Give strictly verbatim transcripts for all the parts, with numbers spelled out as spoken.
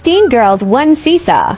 Fifteen girls, one seesaw.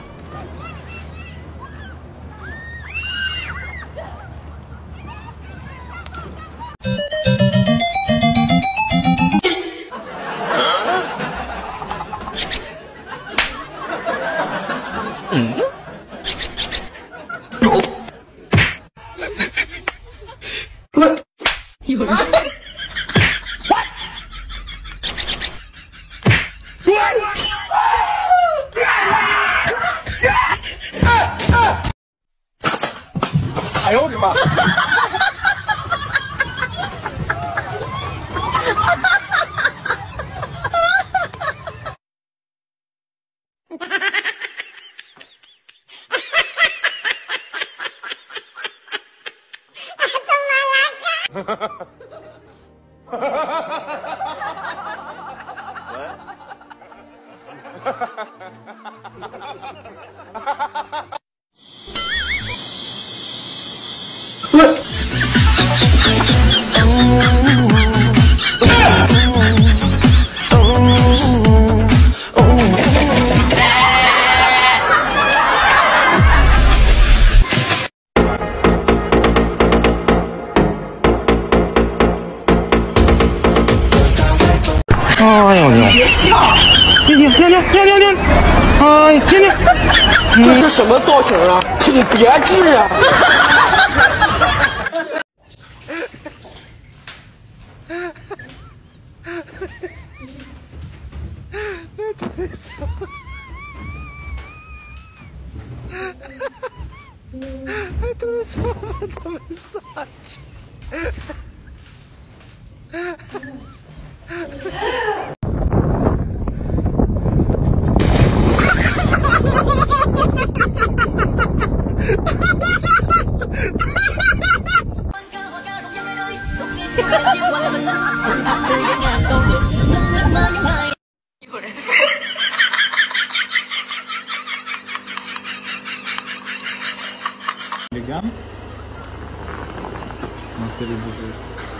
哎呦呦！别笑！念念念念念念念！哎，念念， 这是什么造型啊？挺别致啊！ Legal? Nossa, ele morreu.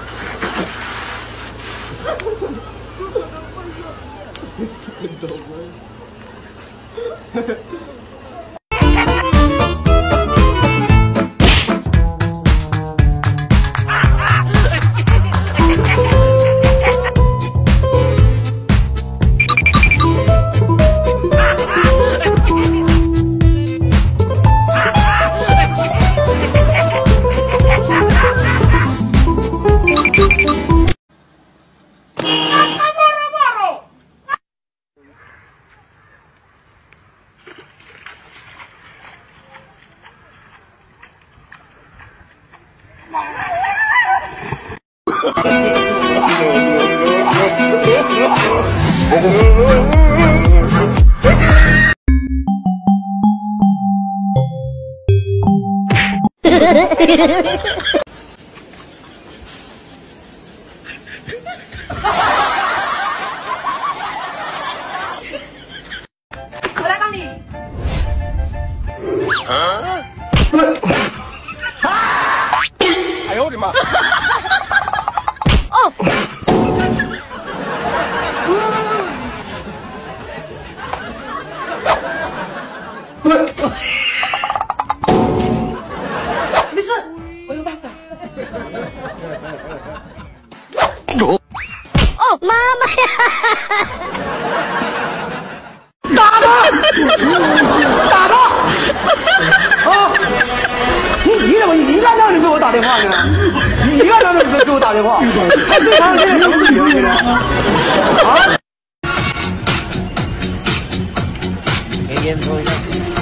我来帮你。 啊！哎呦我的妈！ 哦。没事，我有办法。哦，妈妈呀！ 打他！打他！啊！你你怎么一个让你给我打电话呢？你一个让你给我打电话，还对他这是什么理由呢？啊！给烟抽一下。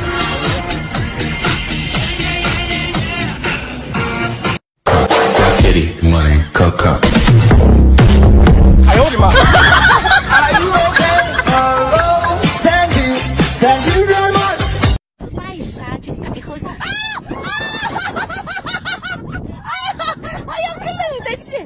Kitty money, coco。 哎呦我的妈！ Are you okay? Hello, thank you, thank you very much。 自拍一下就改后啊！哎呀，哎呀，可冷得起。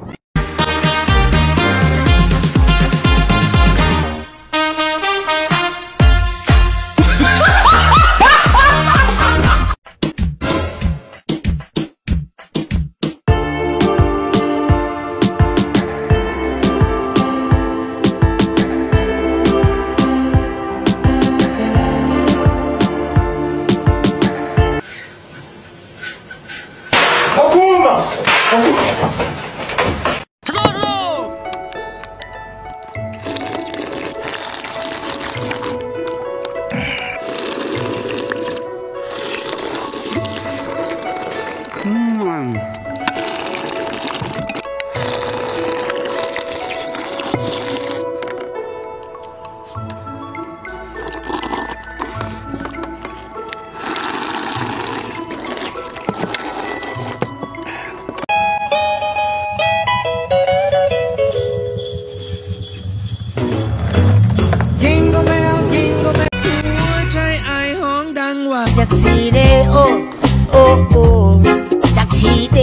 若是你哦哦哦，若是你。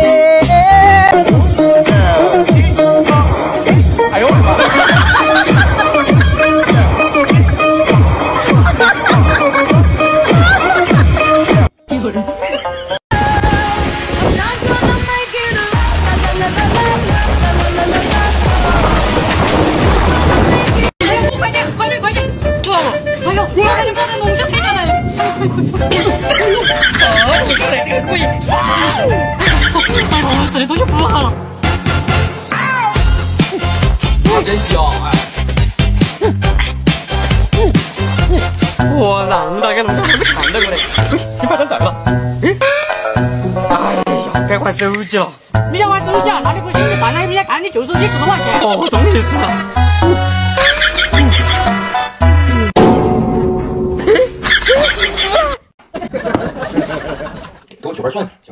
哎呦我的妈！ 快点快点快点！哇！哎呦，快点快点，弄下车上来！哦，我这个可以！哎呦，这里东西不好了。 真香哎！我让大家弄上还没看到过嘞，喂，先把它带吧。嗯，哎呀，该换手机了。 你想玩手机啊？那你不行，你办了人家干你旧手机自动还钱。 哦，终于是了。 给我取瓣蒜。